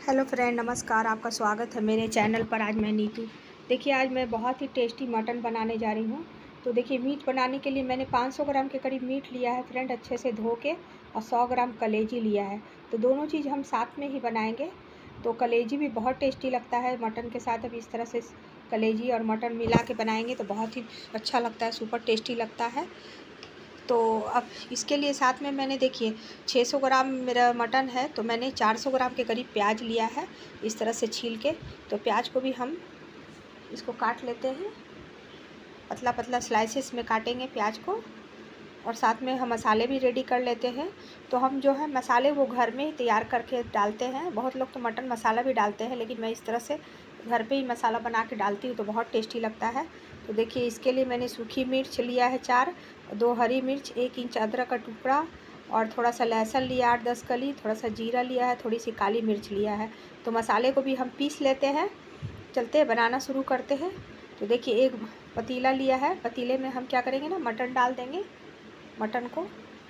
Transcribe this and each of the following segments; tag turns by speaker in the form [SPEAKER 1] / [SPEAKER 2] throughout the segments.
[SPEAKER 1] Hello friend, नमस्कार। आपका स्वागत है मेरे चैनल पर। आज मैं नीतू। देखिए, आज मैं बहुत ही टेस्टी मटन बनाने जा रही हूँ। तो देखिए, मीट बनाने के लिए मैंने 500 ग्राम के करीब मीट लिया है फ्रेंड, अच्छे से धो के, और 100 ग्राम कलेजी लिया है। तो दोनों चीज़ हम साथ में ही बनाएंगे। तो कलेजी भी बहुत टेस्टी लगता है मटन के साथ। अब इस तरह से कलेजी और मटन मिला के बनाएंगे तो बहुत ही अच्छा लगता है, सुपर टेस्टी लगता है। तो अब इसके लिए साथ में मैंने देखिए 600 ग्राम मेरा मटन है, तो मैंने 400 ग्राम के करीब प्याज लिया है, इस तरह से छील के। तो प्याज को भी हम इसको काट लेते हैं, पतला पतला स्लाइसेस में काटेंगे प्याज को। और साथ में हम मसाले भी रेडी कर लेते हैं। तो हम जो है मसाले वो घर में ही तैयार करके डालते हैं। बहुत लोग तो मटन मसाला भी डालते हैं, लेकिन मैं इस तरह से घर पे ही मसाला बना के डालती हूँ, तो बहुत टेस्टी लगता है। तो देखिए, इसके लिए मैंने सूखी मिर्च लिया है 4, 2 हरी मिर्च, 1 इंच अदरक का टुकड़ा, और थोड़ा सा लहसुन लिया 8-10 कली, थोड़ा सा जीरा लिया है, थोड़ी सी काली मिर्च लिया है। तो मसाले को भी हम पीस लेते हैं। चलते हैं बनाना शुरू करते हैं। तो देखिए, एक पतीला लिया है, पतीले में हम क्या करेंगे ना, मटन डाल देंगे। मटन को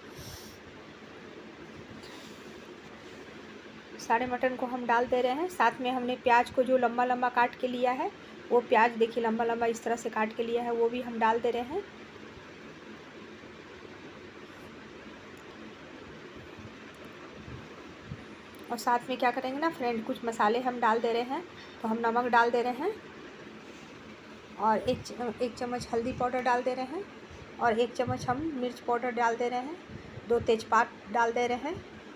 [SPEAKER 1] सारे मटन को हम डाल दे रहे हैं। साथ में हमने प्याज को जो लंबा लंबा काट के लिया है, वो प्याज देखिए लंबा लंबा इस तरह से काट के लिया है, वो भी हम डाल दे रहे हैं। और साथ में क्या करेंगे ना फ्रेंड, कुछ मसाले हम डाल दे रहे हैं। तो हम नमक डाल दे रहे हैं, और एक चम्मच हल्दी पाउडर डाल दे रहे हैं, और 1 चम्मच हम मिर्च पाउडर डाल दे रहे हैं। 2 तेज़पात डाल दे रहे हैं।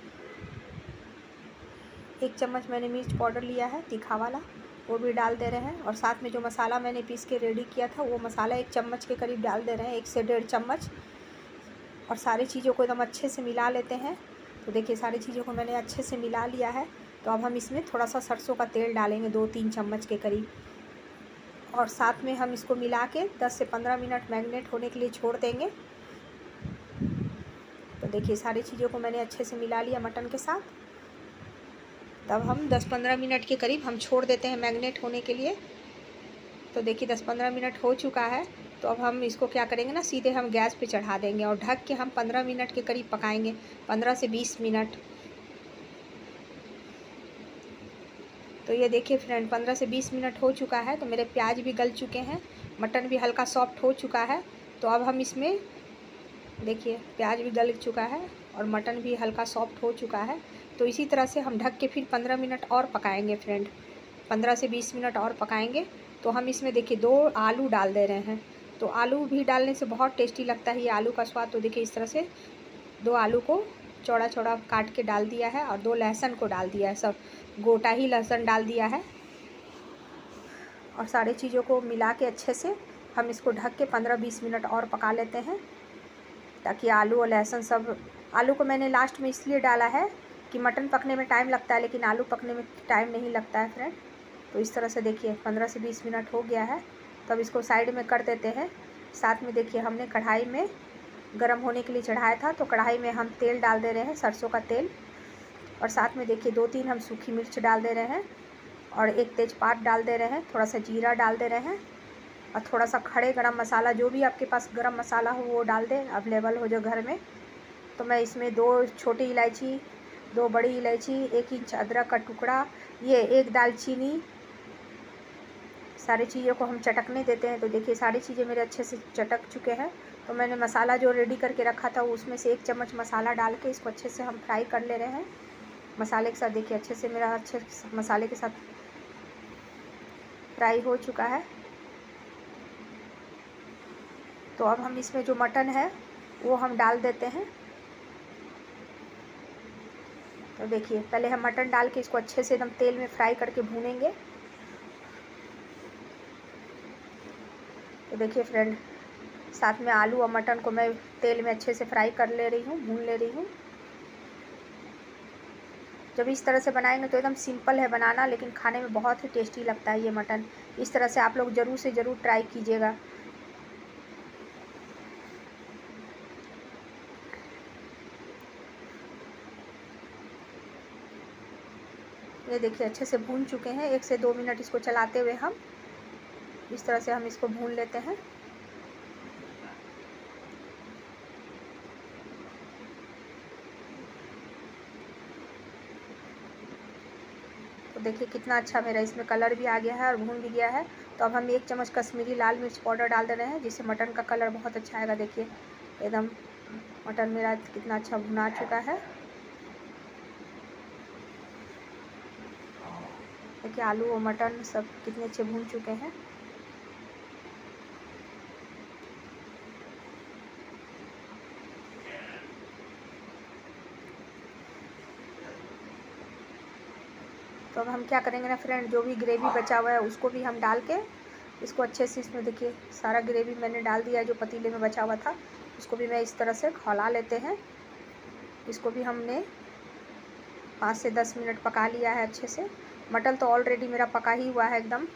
[SPEAKER 1] 1 चम्मच मैंने मिर्च पाउडर लिया है तीखा वाला, वो भी डाल दे रहे हैं। और साथ में जो मसाला मैंने पीस के रेडी किया था, वो मसाला 1 चम्मच के करीब डाल दे रहे हैं, 1 से 1.5 चम्मच। और सारी चीज़ों को एकदम अच्छे से मिला लेते हैं। तो देखिए, सारी चीज़ों को मैंने अच्छे से मिला लिया है। तो अब हम इसमें थोड़ा सा सरसों का तेल डालेंगे, 2-3 चम्मच के करीब। और साथ में हम इसको मिला के 10 से 15 मिनट मैरिनेट होने के लिए छोड़ देंगे। तो देखिए, सारी चीज़ों को मैंने अच्छे से मिला लिया मटन के साथ। तब हम 10-15 मिनट के करीब हम छोड़ देते हैं मैरिनेट होने के लिए। तो देखिए, 10-15 मिनट हो चुका है। तो अब हम इसको क्या करेंगे ना, सीधे हम गैस पे चढ़ा देंगे, और ढक के हम 15 मिनट के करीब पकाएंगे, 15 से 20 मिनट। तो ये देखिए फ्रेंड, 15 से 20 मिनट हो चुका है। तो मेरे प्याज भी गल चुके हैं, मटन भी हल्का सॉफ्ट हो चुका है। तो अब हम इसमें देखिए, प्याज भी गल चुका है और मटन भी हल्का सॉफ्ट हो चुका है। तो इसी तरह से हम ढक के फिर 15 मिनट और पकाएंगे फ्रेंड, 15 से 20 मिनट और पकाएंगे। तो हम इसमें देखिए 2 आलू डाल दे रहे हैं। तो आलू भी डालने से बहुत टेस्टी लगता है ये आलू का स्वाद। तो देखिए, इस तरह से 2 आलू को चौड़ा चौड़ा काट के डाल दिया है, और 2 लहसुन को डाल दिया है, सब गोटा ही लहसुन डाल दिया है। और सारी चीज़ों को मिला के अच्छे से हम इसको ढक के 15-20 मिनट और पका लेते हैं, ताकि आलू और लहसुन सब। आलू को मैंने लास्ट में इसलिए डाला है कि मटन पकने में टाइम लगता है, लेकिन आलू पकने में टाइम नहीं लगता है फ्रेंड। तो इस तरह से देखिए 15 से 20 मिनट हो गया है। तब इसको साइड में कर देते हैं। साथ में देखिए, हमने कढ़ाई में गरम होने के लिए चढ़ाया था, तो कढ़ाई में हम तेल डाल दे रहे हैं, सरसों का तेल। और साथ में देखिए 2-3 हम सूखी मिर्च डाल दे रहे हैं, और 1 तेज़पात डाल दे रहे हैं, थोड़ा सा जीरा डाल दे रहे हैं, और थोड़ा सा खड़े गरम मसाला, जो भी आपके पास गरम मसाला हो वो डाल दें, अवेलेबल हो जो घर में। तो मैं इसमें 2 छोटी इलायची, 2 बड़ी इलायची, 1 इंच अदरक का टुकड़ा, ये 1 दालचीनी, सारी चीज़ों को हम चटकने देते हैं। तो देखिए, सारी चीज़ें मेरे अच्छे से चटक चुके हैं। तो मैंने मसाला जो रेडी करके रखा था, उसमें से 1 चम्मच मसाला डाल के इसको अच्छे से हम फ्राई कर ले रहे हैं मसाले के साथ। देखिए, अच्छे से मेरा अच्छे मसाले के साथ फ्राई हो चुका है। तो अब हम इसमें जो मटन है वो हम डाल देते हैं। तो देखिए, पहले हम मटन डाल के इसको अच्छे से एकदम तेल में फ्राई करके भूनेंगे। तो देखिए फ्रेंड, साथ में आलू और मटन को मैं तेल में अच्छे से फ्राई कर ले रही हूँ, भून ले रही हूँ। जब इस तरह से बनाएंगे तो एकदम सिंपल है बनाना, लेकिन खाने में बहुत ही टेस्टी लगता है ये मटन। इस तरह से आप लोग ज़रूर से ज़रूर ट्राई कीजिएगा। ये देखिए, अच्छे से भून चुके हैं। 1 से 2 मिनट इसको चलाते हुए हम इस तरह से हम इसको भून लेते हैं। तो देखिए कितना अच्छा मेरा इसमें कलर भी आ गया है और भून भी गया है। तो अब हम 1 चम्मच कश्मीरी लाल मिर्च पाउडर डाल दे रहे हैं, जिससे मटन का कलर बहुत अच्छा आएगा। देखिए एकदम मटन मेरा कितना अच्छा भुना चुका है। देखिए आलू और मटन सब कितने अच्छे भून चुके हैं। तो अब हम क्या करेंगे ना फ्रेंड, जो भी ग्रेवी बचा हुआ है उसको भी हम डाल के इसको अच्छे से, इसमें देखिए सारा ग्रेवी मैंने डाल दिया है जो पतीले में बचा हुआ था, उसको भी मैं इस तरह से खौला लेते हैं। इसको भी हमने 5 से 10 मिनट पका लिया है अच्छे से। मटन तो ऑलरेडी मेरा पका ही हुआ है एकदम।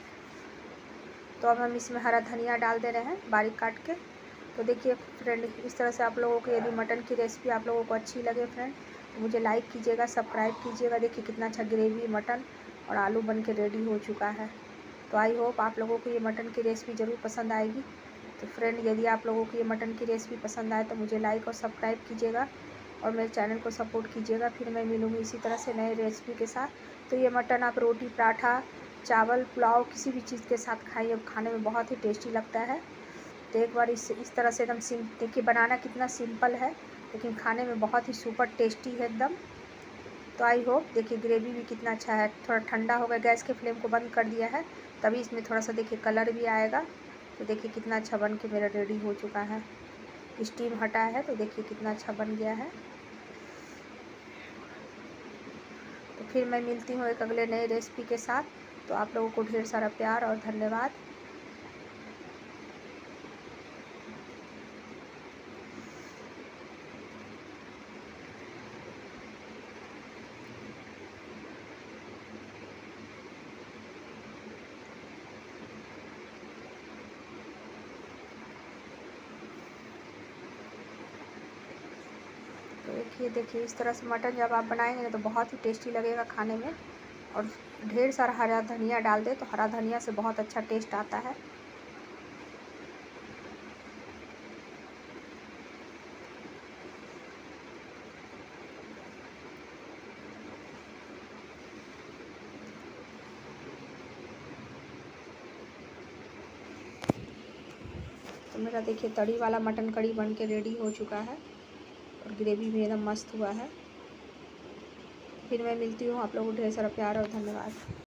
[SPEAKER 1] तो अब हम इसमें हरा धनिया डाल दे रहे हैं बारीक काट के। तो देखिए फ्रेंड, इस तरह से आप लोगों को यदि मटन की रेसिपी आप लोगों को अच्छी लगे फ्रेंड, तो मुझे लाइक कीजिएगा, सब्सक्राइब कीजिएगा। देखिए कितना अच्छा ग्रेवी, मटन और आलू बन के रेडी हो चुका है। तो आई होप आप लोगों को ये मटन की रेसिपी ज़रूर पसंद आएगी। तो फ्रेंड, यदि आप लोगों को ये मटन की रेसिपी पसंद आए तो मुझे लाइक और सब्सक्राइब कीजिएगा और मेरे चैनल को सपोर्ट कीजिएगा। फिर मैं मिलूँगी इसी तरह से नए रेसिपी के साथ। तो ये मटन आप रोटी, पराठा, चावल, पुलाव किसी भी चीज़ के साथ खाइए, खाने में बहुत ही टेस्टी लगता है। तो एक बार इस तरह से एकदम देखिए बनाना कितना सिंपल है, लेकिन खाने में बहुत ही सुपर टेस्टी है एकदम। तो आई होप, देखिए ग्रेवी भी कितना अच्छा है। थोड़ा ठंडा हो गया, गैस के फ्लेम को बंद कर दिया है, तभी इसमें थोड़ा सा देखिए कलर भी आएगा। तो देखिए कितना अच्छा बन के मेरा रेडी हो चुका है। स्टीम हटा है तो देखिए कितना अच्छा बन गया है। तो फिर मैं मिलती हूँ एक अगले नए रेसिपी के साथ। तो आप लोगों को ढेर सारा प्यार और धन्यवाद। तो देखिए इस तरह से मटन जब आप बनाएंगे ना तो बहुत ही टेस्टी लगेगा खाने में। और ढेर सारा हरा धनिया डाल दे, तो हरा धनिया से बहुत अच्छा टेस्ट आता है। तो मेरा देखिए तड़ी वाला मटन कड़ी बन के रेडी हो चुका है और ग्रेवी भी एकदम मस्त हुआ है। फिर मैं मिलती हूँ, आप लोगों को ढेर सारा प्यार और धन्यवाद।